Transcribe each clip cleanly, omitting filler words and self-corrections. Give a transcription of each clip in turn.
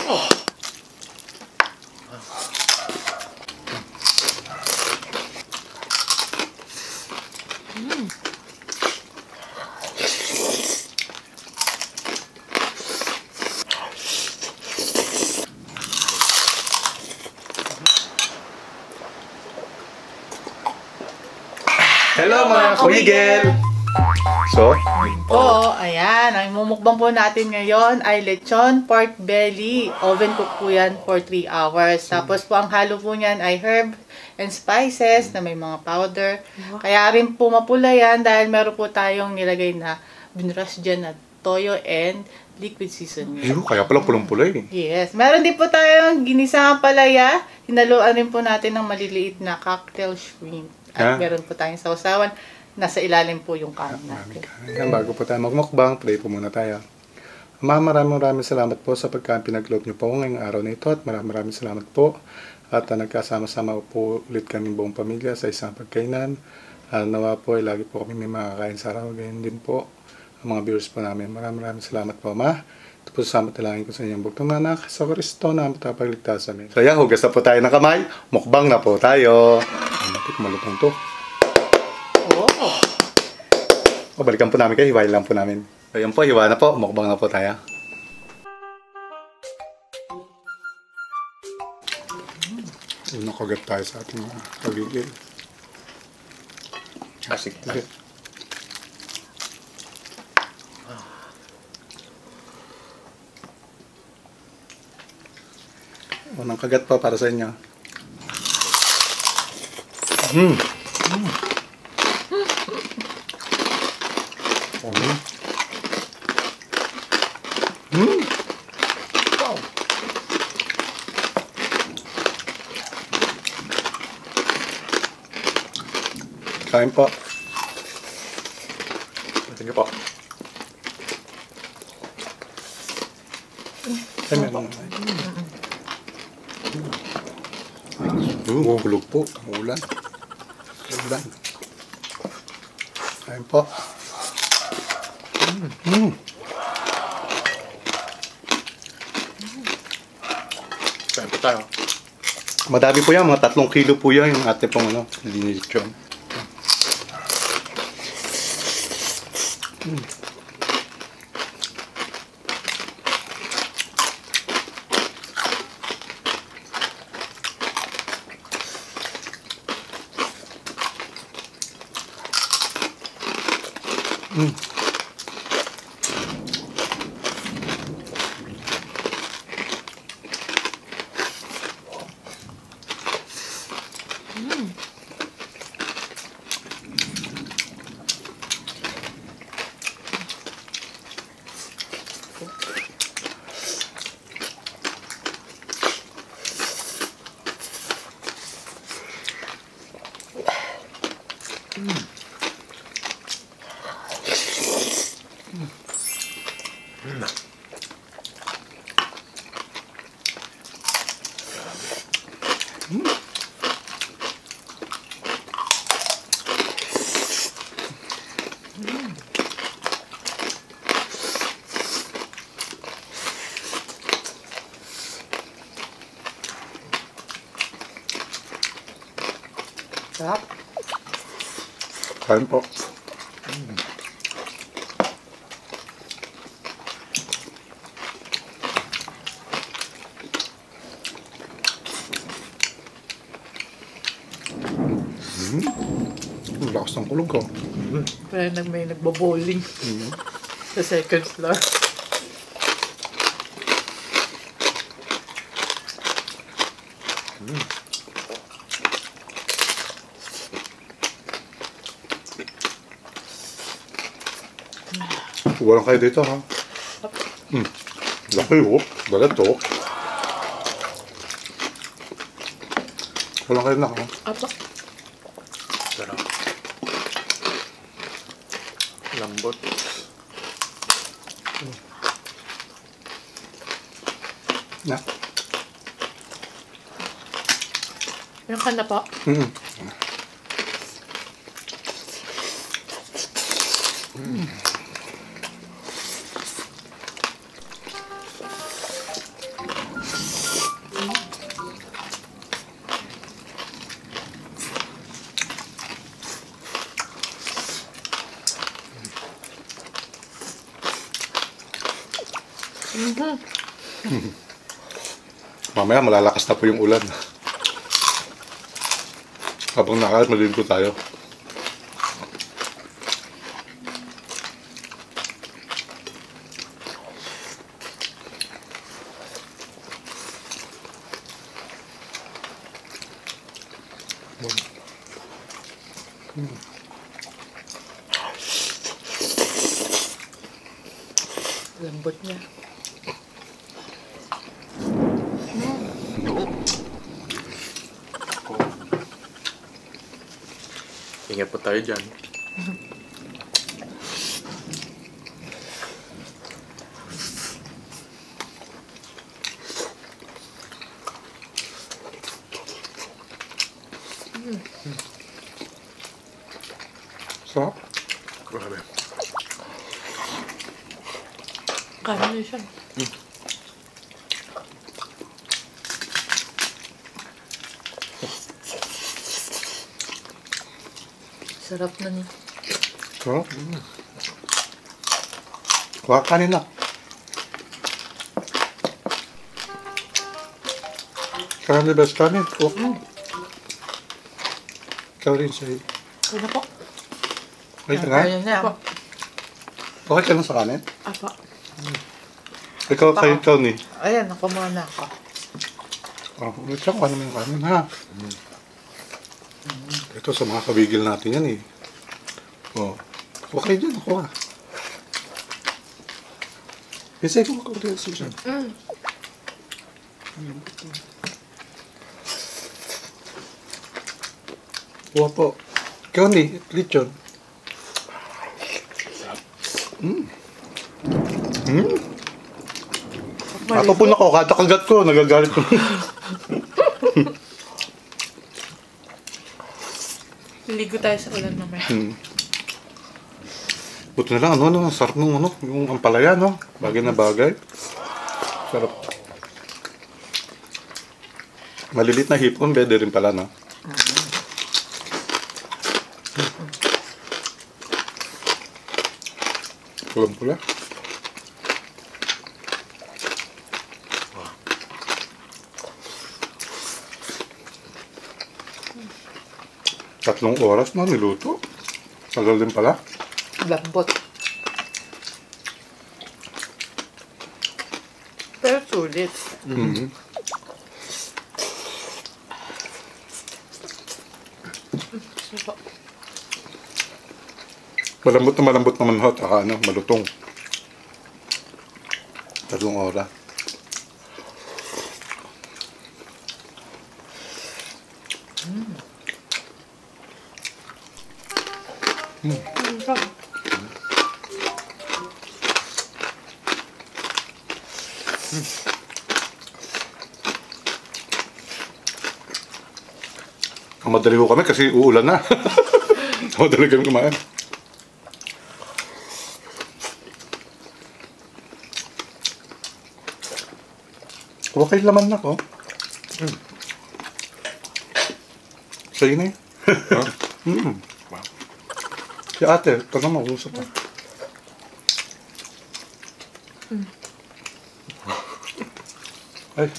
Hello mga kuhigel! So, Oo, ayan. Ang mumukbang po natin ngayon ay lechon pork belly. Oven cook po yan for 3 hours. Tapos po ang halo po niyan ay herb and spices na may mga powder. Kaya rin po mapula yan dahil meron po tayong nilagay na binrush dyan na toyo and liquid seasoning. kaya pala pulang-pula eh. Yes. Meron din po tayong ginisang palaya. Hinaluan rin po natin ng maliliit na cocktail shrimp. At meron po tayong sausawan. Nasa ilalim po yung kanin natin. Yan, bago po tayo magmukbang, pray po muna tayo. Maraming salamat po sa pagkain pinag-load niyo po ngayong araw na ito at maraming salamat po. At nagkasama-sama po ulit kami buong pamilya sa isang pagkainan. Nawa po ay lagi po kami may makakain sa araw. Ganyan din po ang mga viewers po namin. Maraming salamat po, Ma. Ito po sa matalangin ko sa inyong bugtong anak sa Kristo na matapagligtas sa amin. So yan, hugas na po tayo ng kamay. Mukbang na po tayo. Malutong to. O, balikan po namin kayo. Hiwain lang po namin. So yan po, hiwa na po. Mukbang na po tayo. Nakagat tayo sa ating mga pagigil. Asik tayo. Unang kagat pa para sa inyo. Wow. Kain po. Sige po. Kain po. Hulog po. Ulan. Ulan. Kain po. Kain po tayo. Madami po yan. Mga 3 kilo po yan. Yung ate pong linilitsyon. Sarap. Kain po. Lakas ng kulog ko. Pero may nagbo-bowling sa second floor. Walang kayo dito, ha? Laki, oh. Balat, oh. Walang kayo na, ha? Apa? Sarap. Lambot. Na. Yung ka na po? Mamaya malalakas na po yung ulan. Habang nakalit, maliligo tayo. Lambot niya. Ingat po tayo dyan. Sarap. Grabe. Kanin siya. Sarap na niya. Sarap. Kuha kanin na. Kanin best kanin. Kuha. Ikaw rin sa'yo. Ano po? Wait nga. Ayun na. Apo. Okay ka na sa kanin? Apo. Ikaw kayo ni. Ayan, nakumuha na ako. Oh, ulit siya kung ano yung kanin ha. Ito sa mga kabigil natin yan eh. Oh. Okay dyan, ako ha. Pisay ko makakulit sa siya. Kuha po. Ikaw ni, lechon. Ako po nako, kada kagat ko, nagagalit ko. Ligo tayo sa ulan mamaya. Buti na lang, ano, sarap nung ano, yung ampalaya, no? Bagay na bagay. Sarap. Malilit na hipon, pwede rin pala, no? Pulang-pula. Tatlong oras na niluto. Tagal din pala. Lambot. Pero sulit. Sarap. Malambot naman hot. Saka ano, malutong. Tatlong oras. Madali ko kami kasi uulan na. Madali kami kumain. Okay laman na ko. Sa'yo na yun. Si ate, taga mo, usap pa. Ay,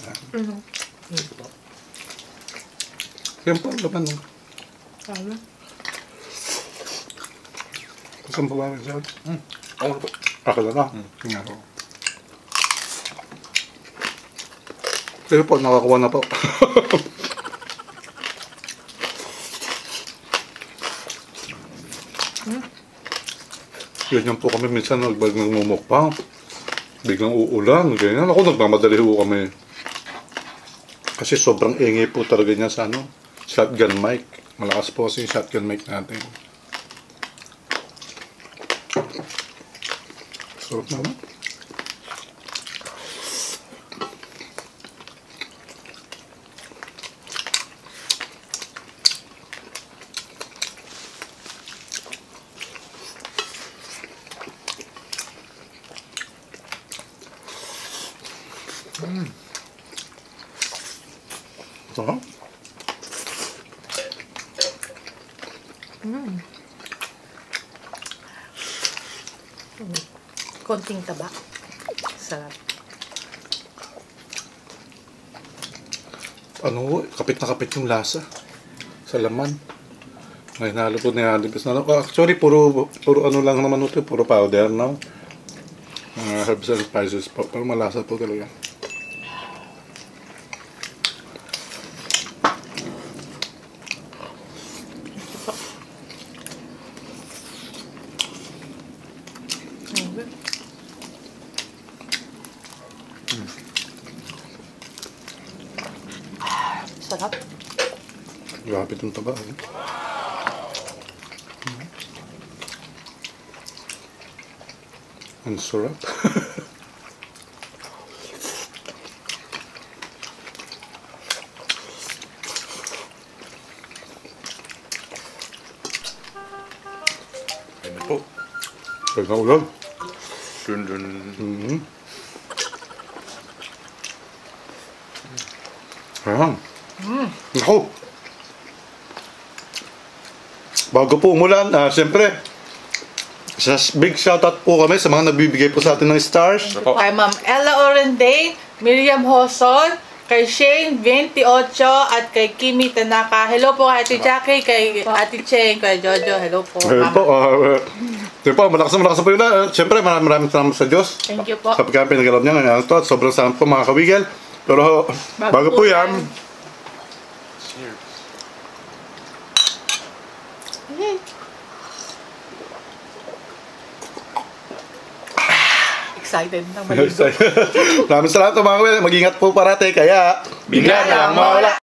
yan po, laman mo. Sabi. Gusto mo ba siya? Ano po? Ako na lang. Tingnan ko. Sige po, nakakuha na po. Ganyan po kami minsan biglang mumukbang. Biglang uulan, ganyan. Ako nagmamadali po kami. Kasi sobrang ingay po talaga niya sa ano, shotgun mic. Malakas po kasi yung shotgun mic natin. Sarap naman. Sarap. Konting taba. Sarap. Kapit na kapit yung lasa sa laman. Ay, nalo po na yan. Actually, puro ano lang naman ito, puro powder, no? Herbs and spices po. Pero malasa po talaga. Sarap. Grabe itong taba. Ang sarap. Ayun po. Kaya na ulam. Dun dun. Ayan. Ako. Bago po umulan, siyempre, big shoutout po kami sa mga nagbibigay po sa atin ng stars. Ano po? Kay Ma'am Ella Orenday, Miriam Hoson, kay Shane 28, at kay Kimi Tanaka. Hello po kay Ate Jackie, kay Ate Cheng, kay Jojo. Hello po. Ayun po, malakas na po yun. Siyempre, maraming salamat sa Diyos. Thank you po. Sa pagkain pinagalaw niya ngayon ito at sobrang salamat po mga kawigel. Pero bago po yan, Cheers. Excited na maligo. maraming salamat po mga kawigel. Mag-ingat po parate, kaya Bigla na lang mawala.